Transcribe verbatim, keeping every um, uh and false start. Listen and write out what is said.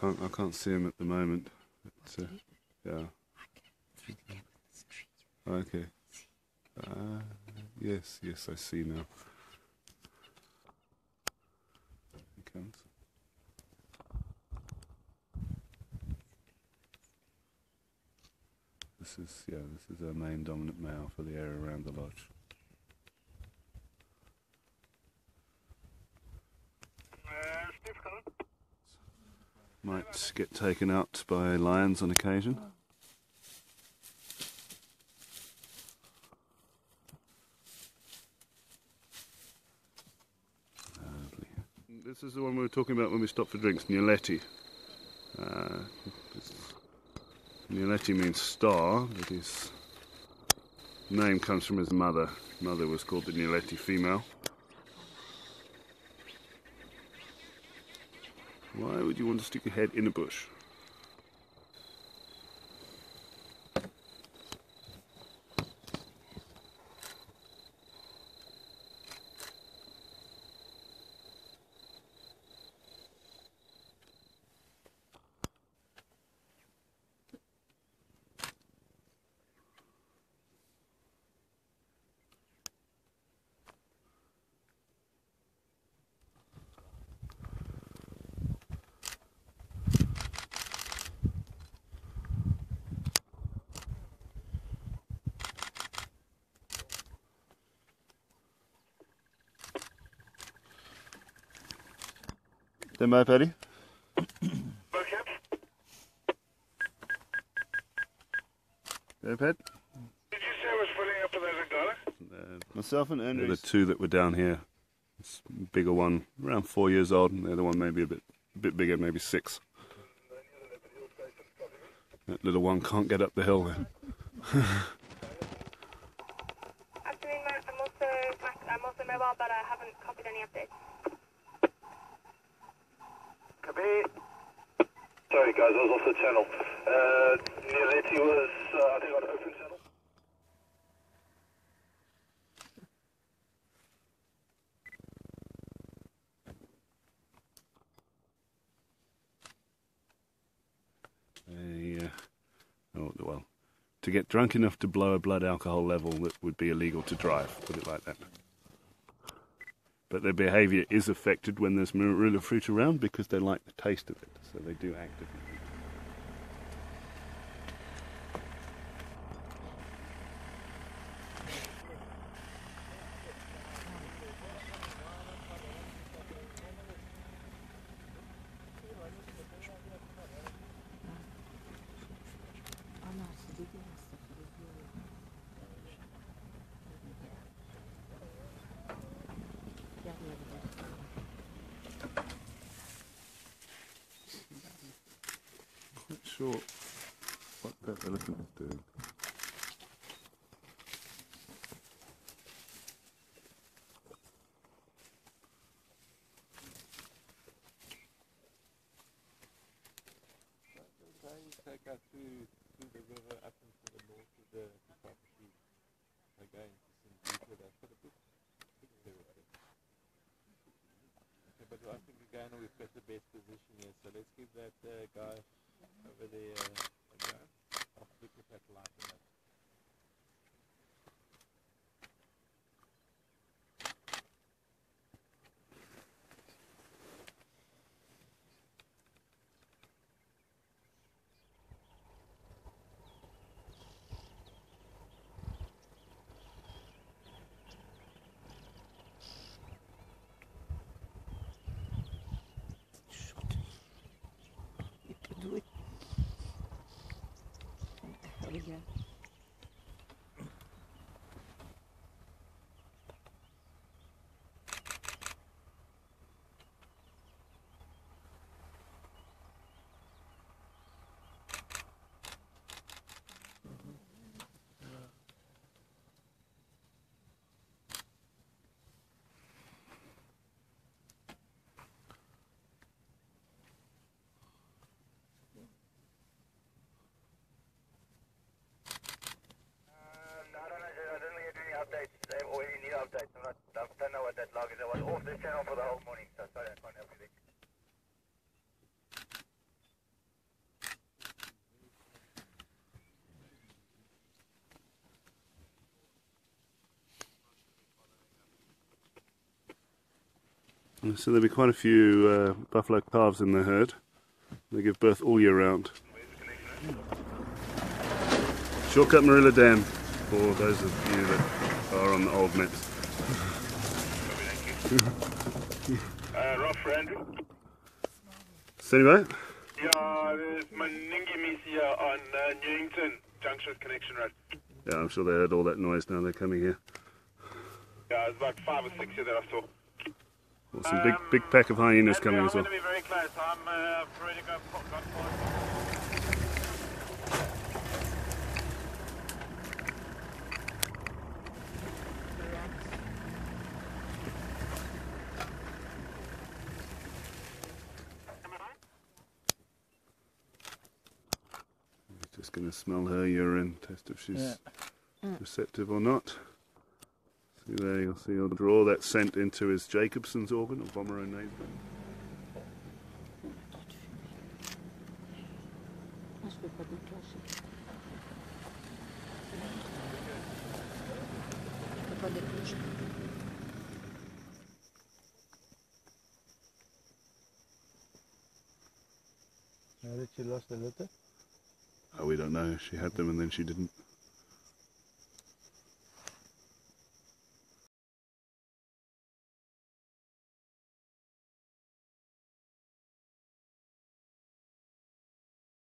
can't I can't see him at the moment. But, uh, yeah. Okay. Uh, yes, yes, I see now. He comes. This is yeah, this is our main dominant male for the area around the lodge. Might get taken out by lions on occasion. Lovely. This is the one we were talking about when we stopped for drinks, Nieleti. Uh, Nieleti means star, but his name comes from his mother. His mother was called the Nieleti female. Why would you want to stick your head in a bush? Then my Paddy. There, Pat. Did you say I was putting up with that Angora? Uh, myself and Andrew, the two that were down here. This bigger one, around four years old, and the other one maybe a bit, a bit bigger, maybe six. That little one can't get up the hill then. Actually, I'm also I'm also mobile, but I haven't copied any updates. Copy. Sorry guys, I was off the channel. Uh, Nieleti was, uh, I think, on open channel. Uh, oh, well, to get drunk enough to blow a blood alcohol level that would be illegal to drive, put it like that. But their behaviour is affected when there's marula fruit around because they like the taste of it, so they do actively. Not sure what that elephant is doing. Take us through, through the river up into the north of the, the property again to some deeper. That's got a big, big territory. Okay, but I think again we've got the best position here, so let's give that uh, guy over there uh, a go. I'll look at that light and that. Do it. There we go. Updates, or any new updates. I'm not, I don't know what that log is. I was off this channel for the whole morning, so sorry I can't help you there. So there'll be quite a few uh, buffalo calves in the herd. They give birth all year round. Shortcut Marilla Dam for those of you that are on the old maps. Uh, Rough for Andrew. Anyway, Yeah, there's Maningimis here on uh, Newington Junction Connection Road. yeah, I'm sure they heard all that noise now they're coming here. Yeah, there's about five or six here that I saw. Well, some big, big pack of hyenas Andrew, coming I'm as well. going to be very close. I'm uh, ready to go. Got forward. Just going to smell her urine, test if she's receptive or not. See there, you'll see he'll draw that scent into his Jacobson's organ, or vomeronasal. Now that she lost the litter? Oh, we don't know. She had them and then she didn't.